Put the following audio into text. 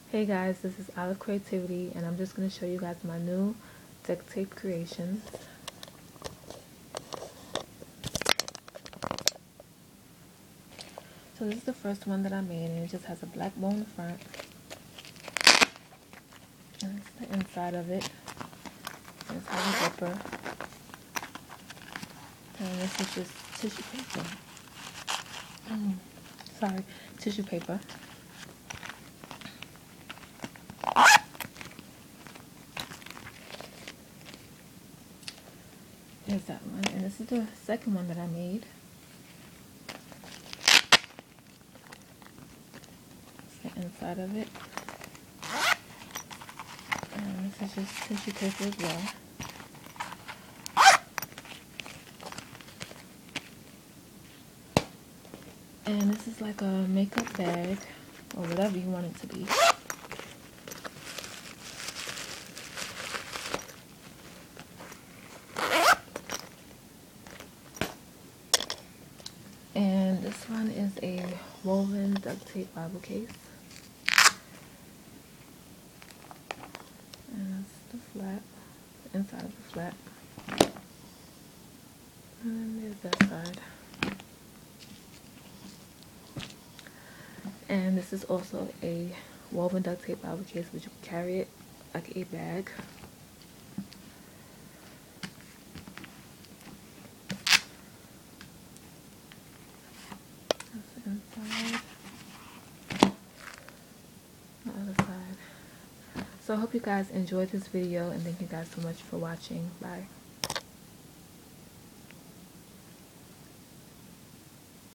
Hey guys, this is Olive Creativity, and I'm just going to show you guys my new duct tape creations. So this is the first one that I made, and it just has a black bow in the front. And this is the inside of it. And it's has a zipper. And this is just tissue paper. Tissue paper. There's that one, and this is the second one that I made. It's the inside of it. And this is just tissue paper as well. And this is like a makeup bag, or whatever you want it to be. And this one is a woven duct tape Bible case. And that's the flap, the inside of the flap. And then there's that side. And this is also a woven duct tape Bible case, which you can carry it like a bag. That's the inside. The other side. So I hope you guys enjoyed this video, and thank you guys so much for watching. Bye.